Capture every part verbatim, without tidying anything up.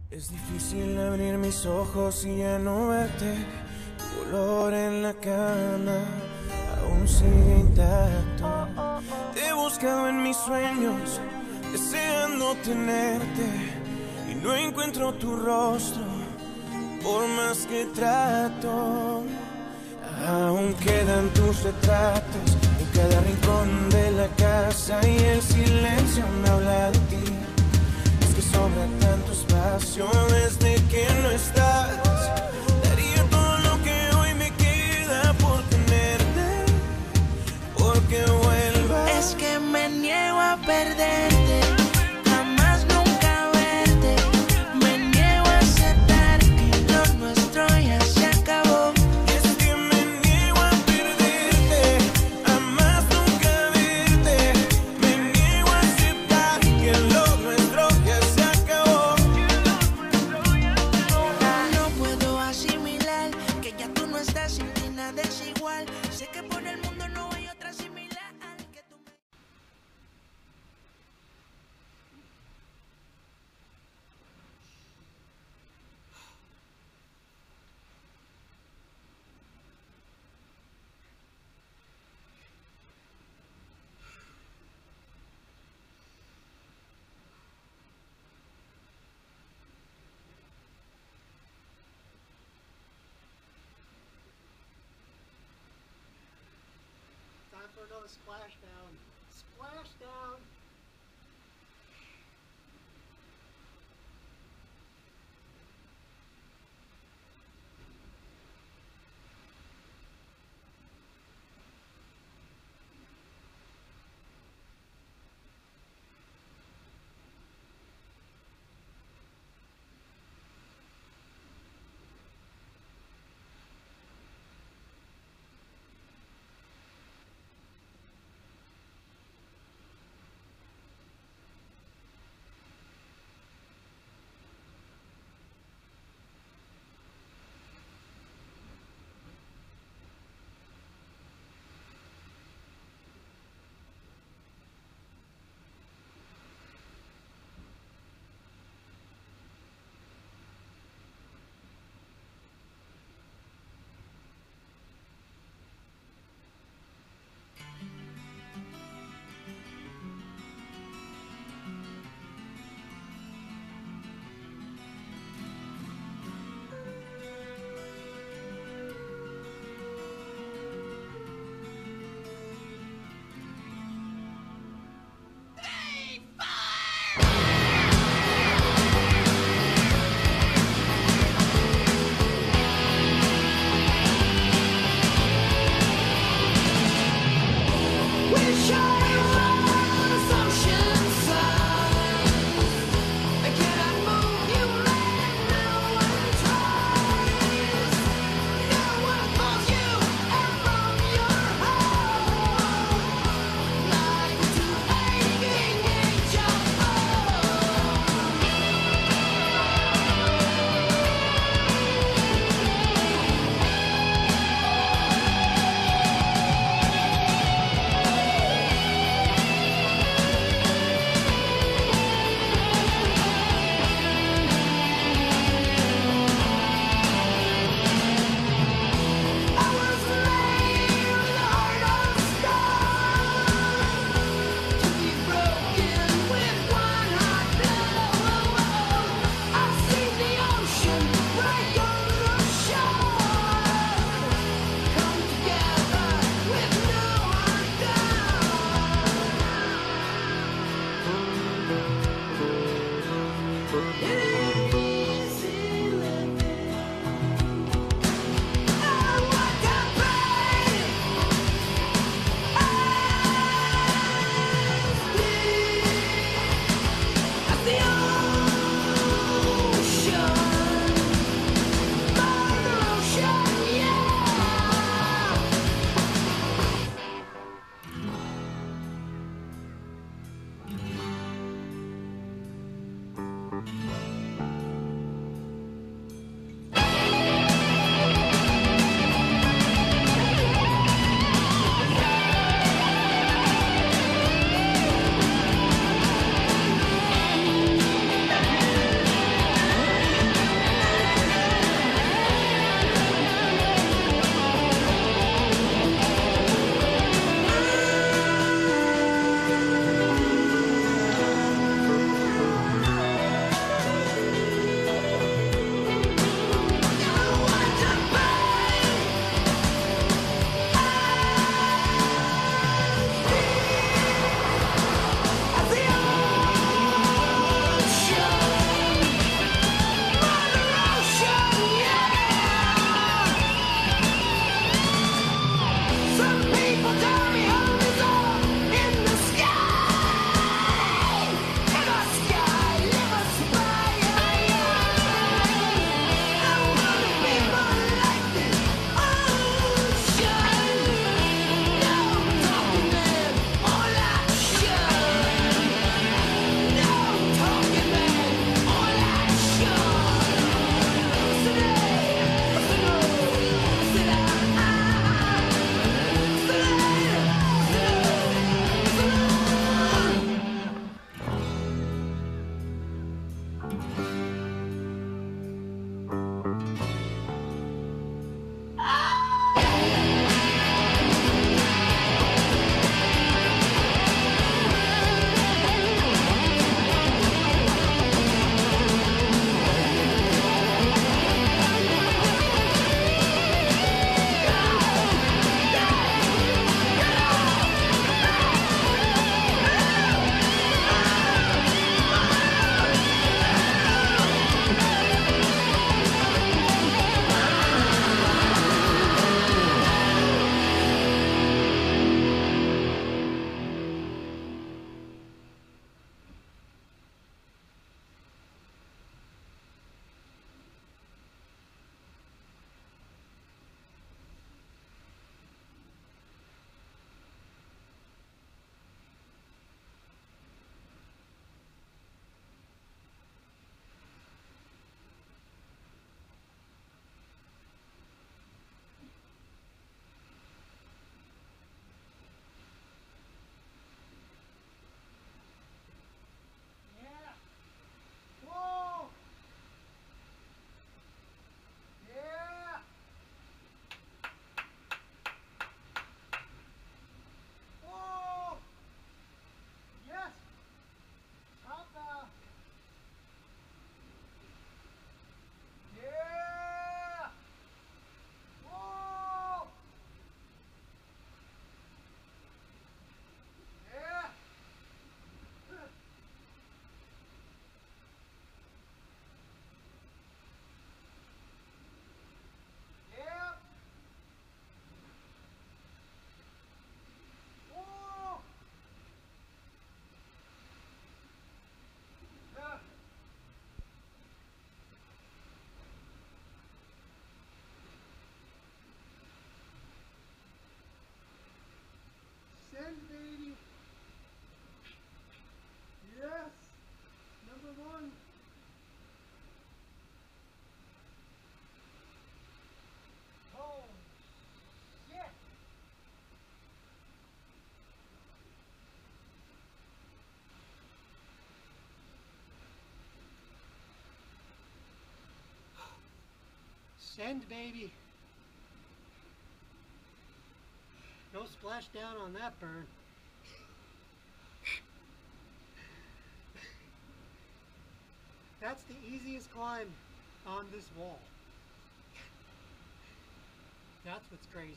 Es difícil abrir mis ojos y ya no verte. Tu olor en la cama aún sigue intacto. Te he buscado en mis sueños, deseando tenerte, y no encuentro tu rostro, por más que trato. Aún quedan tus retratos en cada rincón de la casa, y el silencio me habla de ti. Es que sobra tanto espacio desde que no estás. Daría todo lo que hoy me queda por tenerte, porque vuelvas. Es que me niego a perderte, jamás nunca verte. Me niego a aceptar que lo nuestro ya se acabó. Es que me niego a perderte, jamás nunca verte. Me niego a aceptar que lo nuestro ya se acabó. No puedo asimilar que ya tú no estás, sin ti nada es igual. Sé que por el mundo no hay otra similar. Que tú me... Time for another splashdown. Splashdown! Wow. Send, baby. No splash down on that burn. That's the easiest climb on this wall. That's what's crazy.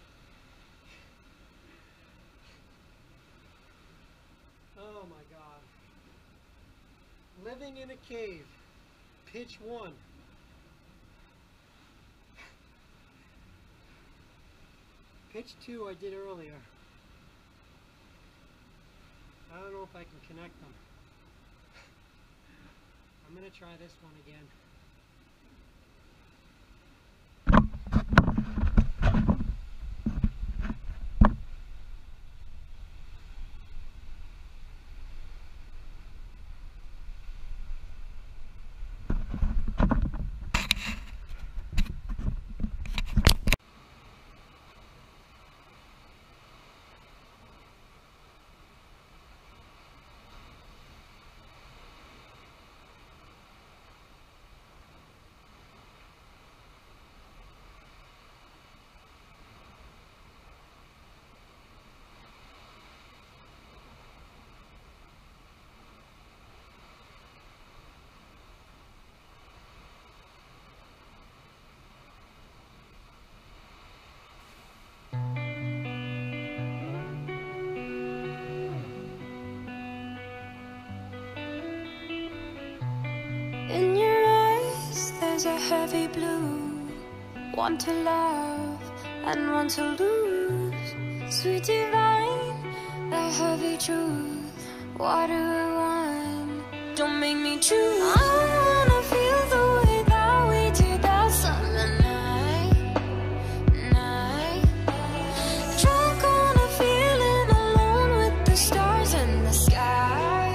Oh my God. Living in a cave. Pitch one. Pitch two I did earlier. I don't know if I can connect them. I'm gonna try this one again. In your eyes there's a heavy blue, one to love and one to lose. Sweet divine, the heavy truth, water or wine, don't make me choose. I wanna feel the way that we did that summer night, night. Drunk on a feeling, alone with the stars in the sky.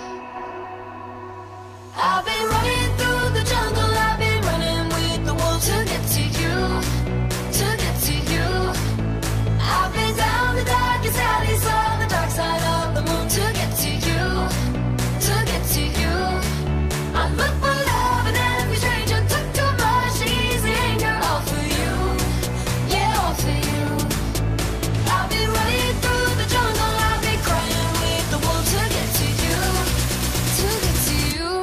I've been running through the jungle, I've been running with the wolves to get to you, to get to you. I've been down the darkest alleys on the dark side of the moon to get to you, to get to you. I look for love and every stranger took too much easy anger, all for you, yeah, all for you. I've been running through the jungle, I've been crying with the wolves to get to you, to get to you.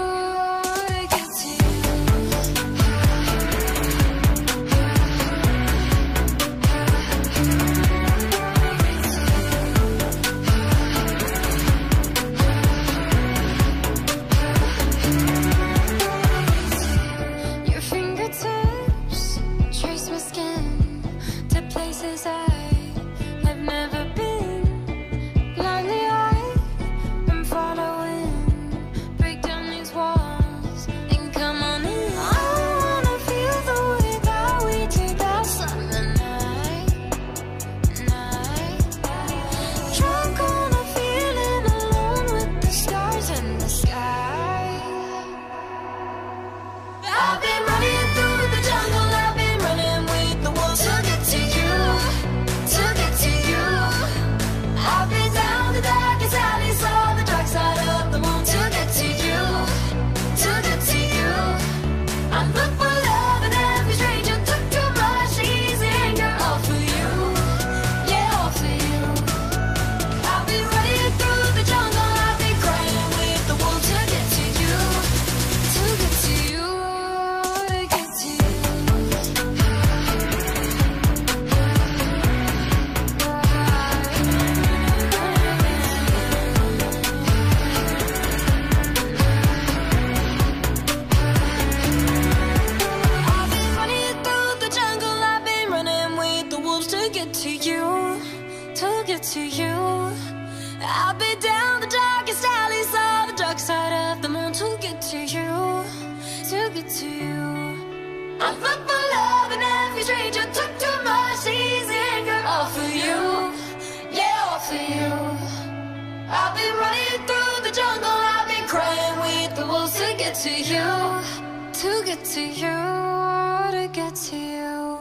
Your fingertips trace my skin to places I have never been. Blindly I am following, break down these walls and come on in. I wanna feel the way that we did that summer night, night. Drunk on a feeling, alone with the stars in the sky. I've been running through the jungle, I've been running with the wolves to get to you, to get to you. I've been down the darkest alleys on the dark side of the moon to get to you, to get to you. I look for love and every stranger took too much easy anger, all for you, yeah, all for you. I've been running through the jungle, I've been crying with the wolves to get to you, to get to you, to get to you. I've been running through the jungle, I've been running with the wolves to get to you, to get to you. I've been down the darkest alleys on the dark side of the moon to get to you, to get to you. I look for love and every stranger took too much easy anger, all for you, yeah, all for you. I've been running through the jungle, I've been crying with the wolves to get to you, to get to you, to get to you.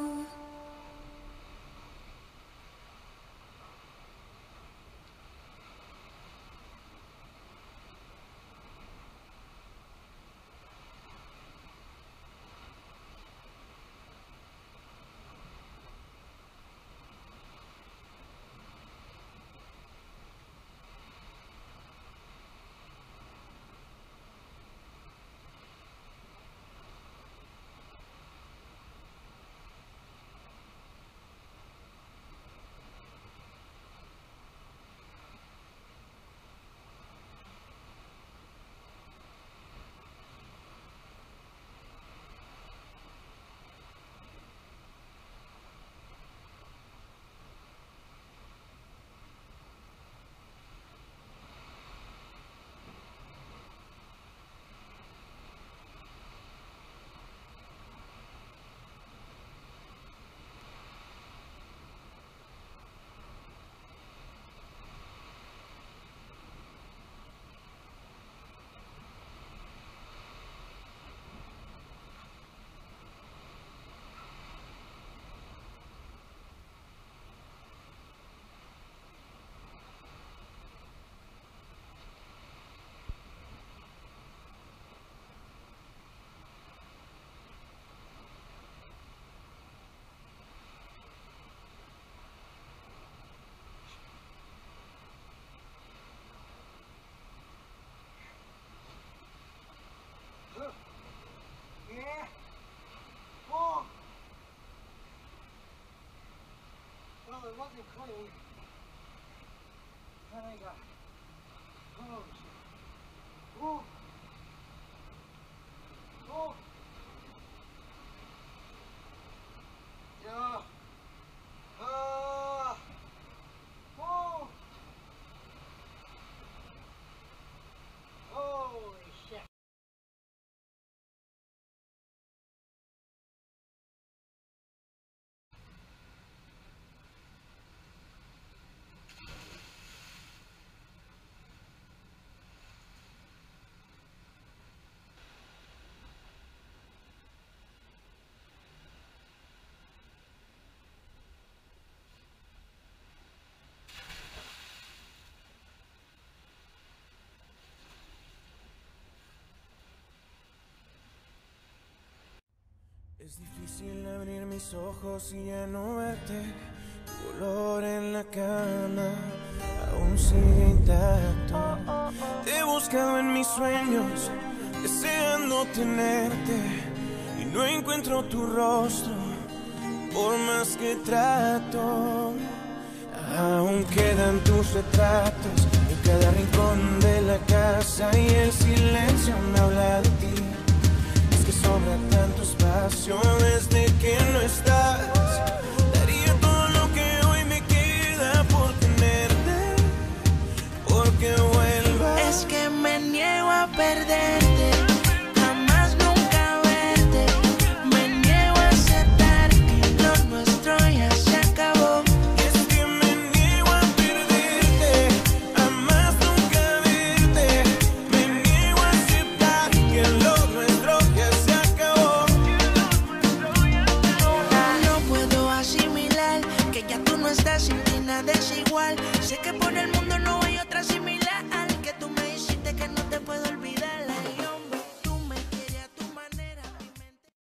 wasn't clean. Then I got, oh shit. Oh. Oh. Yeah. Ah. Oh. Holy shit. Es difícil abrir mis ojos y ya no verte. Tu olor en la cama aún sigue intacto. Te he buscado en mis sueños, deseando tenerte, y no encuentro tu rostro, por más que trato. Aún quedan tus retratos en cada rincón de la casa, y el silencio me habla de ti. Que sobra tanto espacio desde